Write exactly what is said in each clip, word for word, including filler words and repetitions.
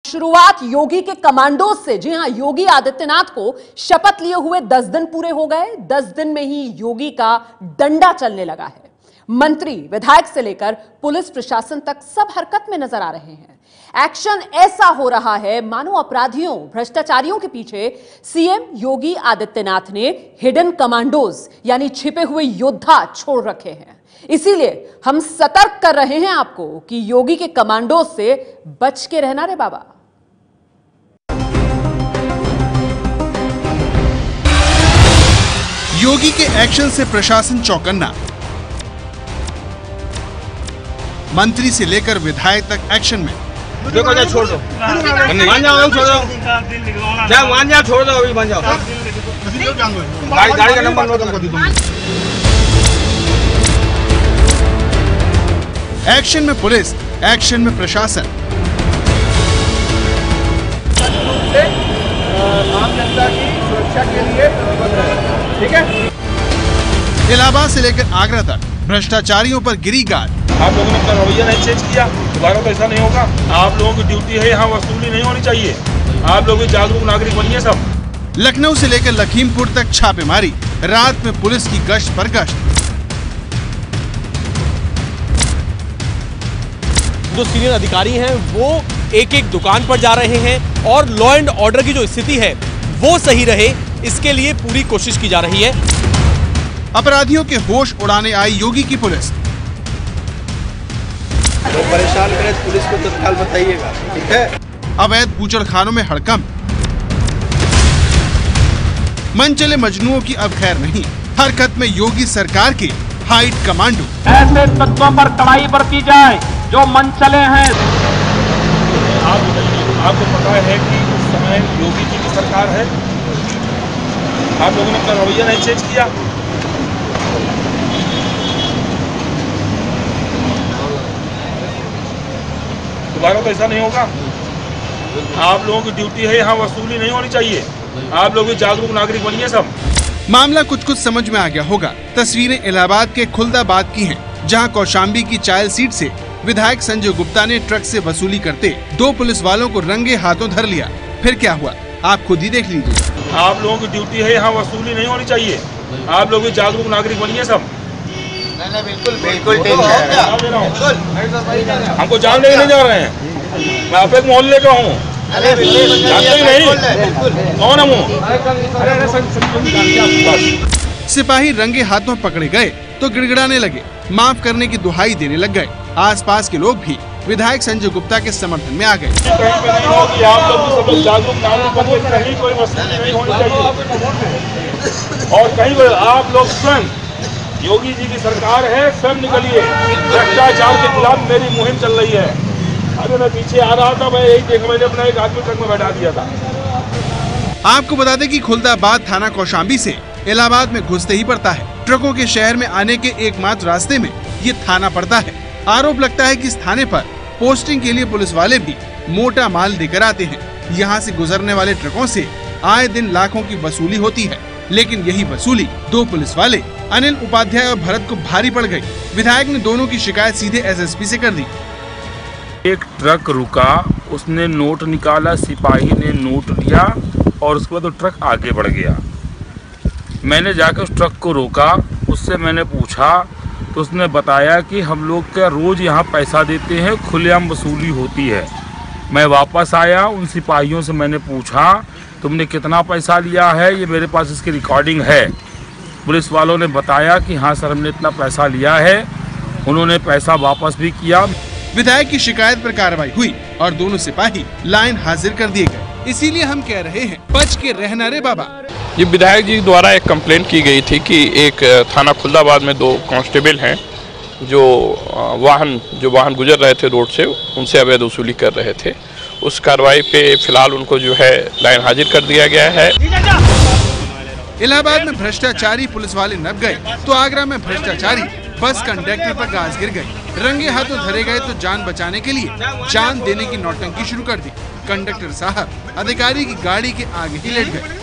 शुरुआत योगी के कमांडोज से। जी हां, योगी आदित्यनाथ को शपथ लिए हुए दस दिन पूरे हो गए। दस दिन में ही योगी का डंडा चलने लगा है। मंत्री, विधायक से लेकर पुलिस प्रशासन तक सब हरकत में नजर आ रहे हैं। एक्शन ऐसा हो रहा है मानो अपराधियों, भ्रष्टाचारियों के पीछे सीएम योगी आदित्यनाथ ने हिडन कमांडोज यानी छिपे हुए योद्धा छोड़ रखे हैं। इसीलिए हम सतर्क कर रहे हैं आपको कि योगी के कमांडोज से बच के रहना रे बाबा। योगी के एक्शन से प्रशासन चौकन्ना। मंत्री से लेकर विधायक तक एक्शन में। देखो जा छोड़ दो, मान जाओ, छोड़ दो, जा मान जाओ, छोड़ दो, अभी मान जाओ। गाड़ी गाड़ी का नंबर लो, तुमको दी दूंगा। एक्शन में पुलिस, एक्शन में प्रशासन। आम जनता की सुरक्षा के लिए ठीक है। इलाहाबाद से लेकर आगरा तक भ्रष्टाचारियों पर गिरी गाज। आप लोगों ने अपना रवैया नहीं चेंज किया, दोबारा तो ऐसा नहीं होगा। आप लोगों की ड्यूटी है, यहाँ वसूली नहीं होनी चाहिए। आप लोग जागरूक नागरिक बनिए सब। लखनऊ से लेकर लखीमपुर तक छापेमारी, रात में पुलिस की गश्त पर गश्त। जो सीनियर अधिकारी हैं वो एक एक दुकान पर जा रहे हैं और लॉ एंड ऑर्डर की जो स्थिति है वो सही रहे, इसके लिए पूरी कोशिश की जा रही है। अपराधियों के होश उड़ाने आई योगी की पुलिस। तो परेशान करें पुलिस को तत्काल बताइएगा, ठीक है। अवैध बूचड़खानों में हड़कंप। मन चले मजनुओं की अब खैर नहीं, हरकत में योगी सरकार के हाइट कमांडो। ऐसे तत्वों पर कड़ाई बरती जाए जो मन चले हैं। आप आपको पता है कि उस समय योगी जी की सरकार है। आप लोगों ने अपना रवैया नहीं चेंज किया। दोबारा तो ऐसा नहीं होगा। आप लोगों की ड्यूटी है, यहाँ वसूली नहीं होनी चाहिए। आप लोग जागरूक नागरिक बनिए सब। मामला कुछ कुछ समझ में आ गया होगा। तस्वीरें इलाहाबाद के खुलदाबाद की हैं, जहां कौशाम्बी की चायल सीट से विधायक संजय गुप्ता ने ट्रक से वसूली करते दो पुलिस वालों को रंगे हाथों धर लिया। फिर क्या हुआ, आप खुद ही देख लीजिए। आप लोगों की ड्यूटी है, यहाँ वसूली नहीं होनी चाहिए। आप लोग जागरूक नागरिक बनिए सब। बिल्कुल बिल्कुल हमको जान लेने जा रहे हैं। मैं आप एक मोहल्ले का हूँ, जानते ही नहीं कौन हम। सिपाही रंगे हाथों पकड़े गए तो गिड़गिड़ाने लगे, माफ करने की दुहाई देने लग गए। आसपास के लोग भी विधायक संजय गुप्ता के समर्थन में आ गए। कहीं पे नहीं हो कि आप लोग सब लोग जागरूक नागरिक बनिए, कहीं कोई वसूली नहीं होनी चाहिए। और कहीं पर आप लोग स्वयं, योगी जी की सरकार है, स्वयं निकलिए। भ्रष्टाचार के खिलाफ मेरी मुहिम चल रही है। अरे मैं पीछे आ रहा था, मैं यही देखा, मैंने अपना एक आदमी ट्रक में बैठा दिया था। आपको बता दें कि खुलदाबाद थाना कौशाम्बी से इलाहाबाद में घुसते ही पड़ता है। ट्रकों के शहर में आने के एकमात्र रास्ते में ये थाना पड़ता है। आरोप लगता है कि इस थाने पर पोस्टिंग के लिए पुलिस वाले भी मोटा माल देकर आते हैं। यहाँ से गुजरने वाले ट्रकों से आए दिन लाखों की वसूली होती है, लेकिन यही वसूली दो पुलिस वाले अनिल उपाध्याय और भरत को भारी पड़ गई। विधायक ने दोनों की शिकायत सीधे एसएसपी से कर दी। एक ट्रक रुका, उसने नोट निकाला, सिपाही ने नोट लिया और उसके बाद वो ट्रक आगे बढ़ गया। मैंने जाकर उस ट्रक को रोका, उससे मैंने पूछा तो उसने बताया कि हम लोग क्या रोज़ यहाँ पैसा देते हैं, खुलेआम वसूली होती है। मैं वापस आया, उन सिपाहियों से मैंने पूछा तुमने कितना पैसा लिया है, ये मेरे पास इसकी रिकॉर्डिंग है। पुलिस वालों ने बताया कि हाँ सर, हमने इतना पैसा लिया है। उन्होंने पैसा वापस भी किया। विधायक की शिकायत पर कार्रवाई हुई और दोनों सिपाही लाइन हाजिर कर दिए गए। इसीलिए हम कह रहे हैं, बच के रहना रे बाबा। ये विधायक जी द्वारा एक कंप्लेंट की गई थी कि एक थाना खुलदाबाद में दो कांस्टेबल हैं जो वाहन जो वाहन गुजर रहे थे रोड से, उनसे अवैध वसूली कर रहे थे। उस कार्रवाई पे फिलहाल उनको जो है लाइन हाजिर कर दिया गया है। इलाहाबाद में भ्रष्टाचारी पुलिस वाले नप गए तो आगरा में भ्रष्टाचारी बस कंडक्टर पर गाज गिर गई। रंगे हाथों धरे गए तो जान बचाने के लिए जान देने की नौटंकी शुरू कर दी। कंडक्टर साहब अधिकारी की गाड़ी के आगे ही लेट गए।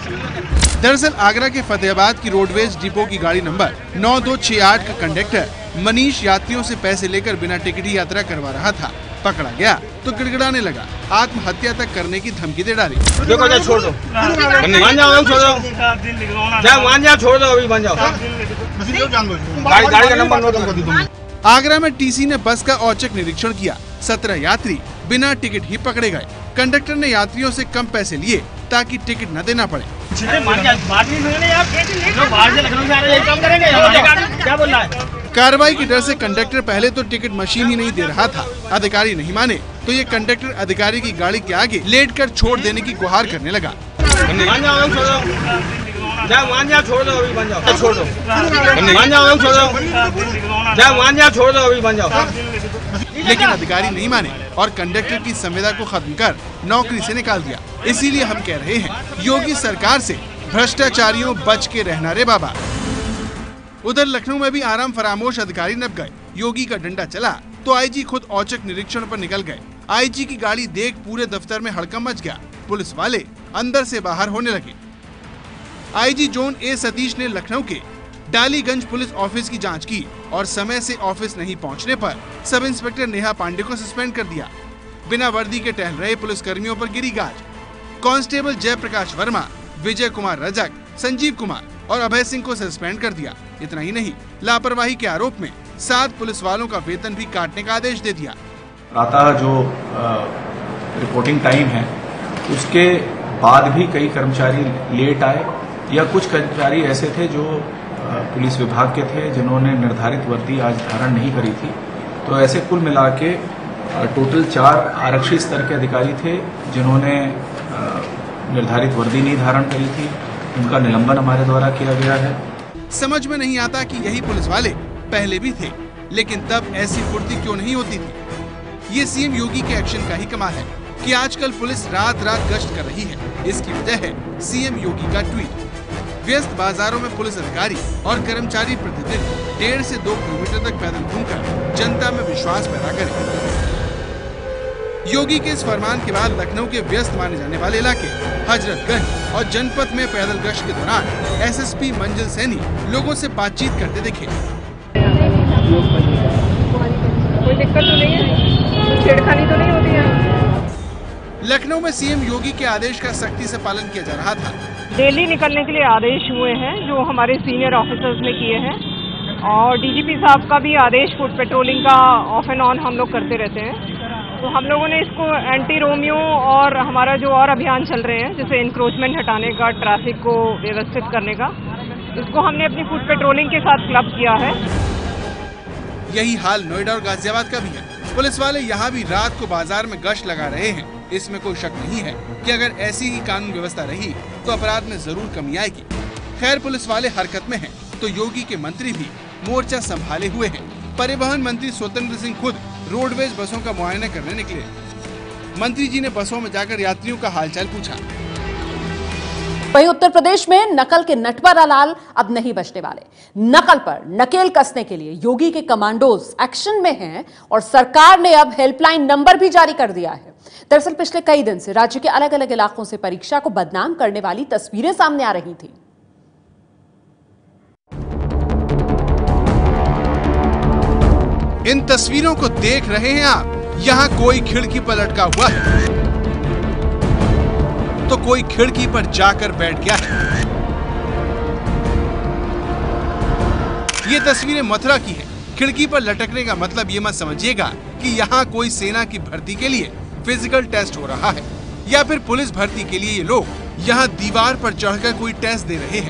दरअसल आगरा के फतेहाबाद की रोडवेज डिपो की गाड़ी नंबर नौ दो छह आठ का कंडक्टर मनीष यात्रियों से पैसे लेकर बिना टिकट ही यात्रा करवा रहा था। पकड़ा गया तो गिड़गिड़ाने लगा, आत्महत्या तक करने की धमकी दे डाली। देखो जा छोड़ दो, मान जाओ छोड़ दो, जा मान जाओ छोड़ दो, अभी मान जाओ, गाड़ी गाड़ी का नंबर नोट कर दो। आगरा में टीसी ने बस का औचक निरीक्षण किया। सत्रह यात्री बिना टिकट ही पकड़े गए। कंडक्टर ने यात्रियों से कम पैसे लिए ताकि टिकट न देना पड़े। कार्रवाई के डर से कंडक्टर पहले तो टिकट मशीन ही नहीं दे रहा था। अधिकारी नहीं माने तो ये कंडक्टर अधिकारी की गाड़ी के आगे लेट कर छोड़ देने की गुहार करने लगा। मान जाओ छोड़ दो, जा मान जाओ छोड़ दो, अभी मान जाओ, छोड़ दो, मान जाओ छोड़ दो, जा मान जाओ छोड़ दो, अभी मान जाओ। लेकिन अधिकारी नहीं माने और कंडक्टर की संविदा को खत्म कर नौकरी से निकाल दिया। इसीलिए हम कह रहे हैं, योगी सरकार से भ्रष्टाचारियों बच के रहना रे बाबा। उधर लखनऊ में भी आराम फरामोश अधिकारी नप गए। योगी का डंडा चला तो आईजी खुद औचक निरीक्षण पर निकल गए। आईजी की गाड़ी देख पूरे दफ्तर में हड़कंप मच गया। पुलिस वाले अंदर से बाहर होने लगे। आईजी जोन ए सतीश ने लखनऊ के डालीगंज पुलिस ऑफिस की जांच की और समय से ऑफिस नहीं पहुंचने पर सब इंस्पेक्टर नेहा पांडे को सस्पेंड कर दिया। बिना वर्दी के टहल रहे पुलिस कर्मियों पर गिरी गाज। कांस्टेबल जयप्रकाश वर्मा, विजय कुमार रजक, संजीव कुमार और अभय सिंह को सस्पेंड कर दिया। इतना ही नहीं, लापरवाही के आरोप में सात पुलिस वालों का वेतन भी काटने का आदेश दे दिया। प्रातः जो रिपोर्टिंग टाइम है उसके बाद भी कई कर्मचारी लेट आए या कुछ कर्मचारी ऐसे थे जो पुलिस विभाग के थे जिन्होंने निर्धारित वर्दी आज धारण नहीं करी थी। तो ऐसे कुल मिला के टोटल चार आरक्षी स्तर के अधिकारी थे जिन्होंने निर्धारित वर्दी नहीं धारण करी थी। उनका निलंबन हमारे द्वारा किया गया है। समझ में नहीं आता कि यही पुलिस वाले पहले भी थे, लेकिन तब ऐसी फुर्ती क्यों नहीं होती थी। ये सीएम योगी के एक्शन का ही कमाल है कि आजकल पुलिस रात रात गश्त कर रही है। इसकी वजह है सीएम योगी का ट्वीट। व्यस्त बाजारों में पुलिस अधिकारी और कर्मचारी प्रतिदिन डेढ़ से दो किलोमीटर तक पैदल घूमकर जनता में विश्वास पैदा करें। योगी के इस फरमान के बाद लखनऊ के व्यस्त माने जाने वाले इलाके हजरतगंज और जनपद में पैदल गश्त के दौरान एसएसपी मंजिल सैनी लोगों से बातचीत करते दिखे। कोई दिक्कत तो नहीं है, छेड़खानी तो नहीं होती है। लखनऊ में सीएम योगी के आदेश का सख्ती से पालन किया जा रहा था। डेली निकलने के लिए आदेश हुए हैं जो हमारे सीनियर ऑफिसर्स ने किए हैं और डीजीपी साहब का भी आदेश फुट पेट्रोलिंग का ऑफ एंड ऑन हम लोग करते रहते हैं। तो हम लोगों ने इसको एंटी रोमियो और हमारा जो और अभियान चल रहे हैं जैसे इंक्रोचमेंट हटाने का, ट्रैफिक को व्यवस्थित करने का, इसको हमने अपनी फुट पेट्रोलिंग के साथ क्लब किया है। यही हाल नोएडा और गाजियाबाद का भी है। पुलिस वाले यहाँ भी रात को बाजार में गश्त लगा रहे हैं। इसमें कोई शक नहीं है कि अगर ऐसी ही कानून व्यवस्था रही तो अपराध में जरूर कमी आएगी। खैर, पुलिस वाले हरकत में हैं, तो योगी के मंत्री भी मोर्चा संभाले हुए हैं। परिवहन मंत्री स्वतंत्र सिंह खुद रोडवेज बसों का मुआयना करने निकले। मंत्री जी ने बसों में जाकर यात्रियों का हालचाल पूछा। वहीं उत्तर प्रदेश में नकल के नटवरा लाल अब नहीं बचने वाले। नकल पर नकेल कसने के लिए योगी के कमांडोज एक्शन में हैं और सरकार ने अब हेल्पलाइन नंबर भी जारी कर दिया है। दरअसल पिछले कई दिन से राज्य के अलग अलग इलाकों से परीक्षा को बदनाम करने वाली तस्वीरें सामने आ रही थी। इन तस्वीरों को देख रहे हैं आप। यहाँ कोई खिड़की पर लटका हुआ है तो कोई खिड़की पर जाकर बैठ गया है। ये तस्वीरें मथुरा की हैं। खिड़की पर लटकने का मतलब ये मत समझिएगा कि यहाँ कोई सेना की भर्ती के लिए फिजिकल टेस्ट हो रहा है या फिर पुलिस भर्ती के लिए ये लोग यहाँ दीवार पर चढ़कर कोई टेस्ट दे रहे हैं।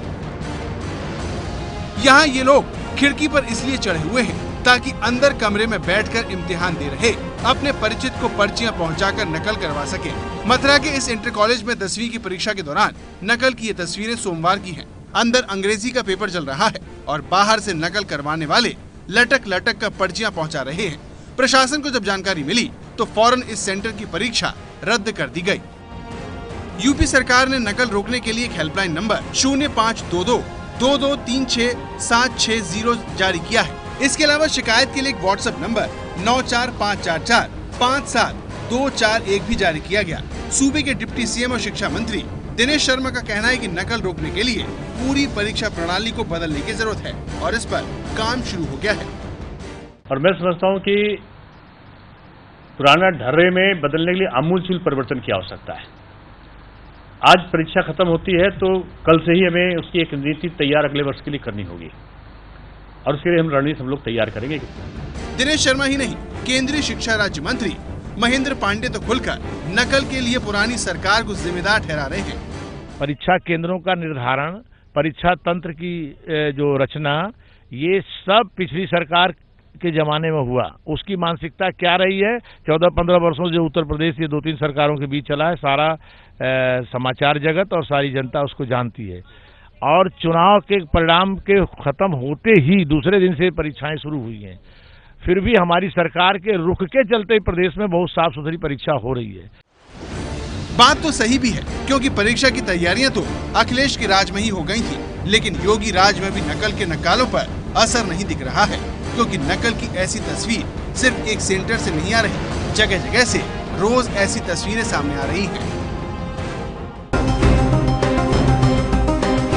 यहाँ ये लोग खिड़की पर इसलिए चढ़े हुए हैं ताकि अंदर कमरे में बैठकर इम्तिहान दे रहे अपने परिचित को पर्चियां पहुंचाकर नकल करवा सके। मथुरा के इस इंटर कॉलेज में दसवीं की परीक्षा के दौरान नकल की ये तस्वीरें सोमवार की हैं। अंदर अंग्रेजी का पेपर चल रहा है और बाहर से नकल करवाने वाले लटक लटक कर पर्चियां पहुंचा रहे हैं। प्रशासन को जब जानकारी मिली तो फौरन इस सेंटर की परीक्षा रद्द कर दी गई। यूपी सरकार ने नकल रोकने के लिए एक हेल्पलाइन नंबर शून्य पाँच दो दो दो दो तीन छह सात छह जीरो जारी किया है। इसके अलावा शिकायत के लिए एक व्हाट्सएप नंबर नौ चार पाँच चार चार पाँच सात दो चार एक भी जारी किया गया। सूबे के डिप्टी सीएम और शिक्षा मंत्री दिनेश शर्मा का कहना है कि नकल रोकने के लिए पूरी परीक्षा प्रणाली को बदलने की जरूरत है और इस पर काम शुरू हो गया है। और मैं समझता हूं कि पुराना ढर्रे में बदलने के लिए आमूलचूल परिवर्तन की आवश्यकता है। आज परीक्षा खत्म होती है तो कल से ही हमें उसकी एक नीति तैयार अगले वर्ष के लिए करनी होगी और उसके लिए हम रणनीति हम लोग तैयार करेंगे। दिनेश शर्मा ही नहीं, केंद्रीय शिक्षा राज्य मंत्री महेंद्र पांडे तो खुलकर नकल के लिए पुरानी सरकार को जिम्मेदार ठहरा रहे हैं। परीक्षा केंद्रों का निर्धारण, परीक्षा तंत्र की जो रचना, ये सब पिछली सरकार के जमाने में हुआ। उसकी मानसिकता क्या रही है? चौदह पंद्रह वर्षों जो उत्तर प्रदेश ये दो तीन सरकारों के बीच चला है, सारा आ, समाचार जगत और सारी जनता उसको जानती है। और चुनाव के परिणाम के खत्म होते ही दूसरे दिन से परीक्षाएं शुरू हुई हैं। फिर भी हमारी सरकार के रुख के चलते प्रदेश में बहुत साफ सुथरी परीक्षा हो रही है। बात तो सही भी है, क्योंकि परीक्षा की तैयारियां तो अखिलेश के राज में ही हो गई थी, लेकिन योगी राज में भी नकल के नकालों पर असर नहीं दिख रहा है, क्योंकि नकल की ऐसी तस्वीर सिर्फ एक सेंटर से नहीं आ रही, जगह जगह से रोज ऐसी तस्वीरें सामने आ रही हैं।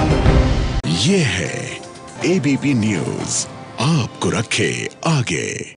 ये है एबीपी न्यूज़, आपको रखे आगे।